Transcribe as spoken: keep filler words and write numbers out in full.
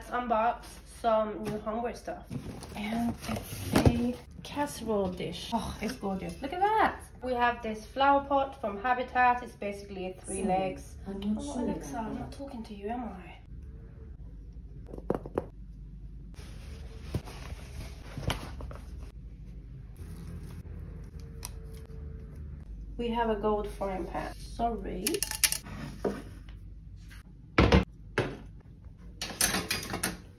unbox some new homeware stuff. And it's a casserole dish. Oh, it's gorgeous. Look at that. We have this flower pot from Habitat. It's basically three Sorry, legs. I'm not oh, sure Alexa, I'm not talking to you, am I? We have a gold frying pan. Sorry.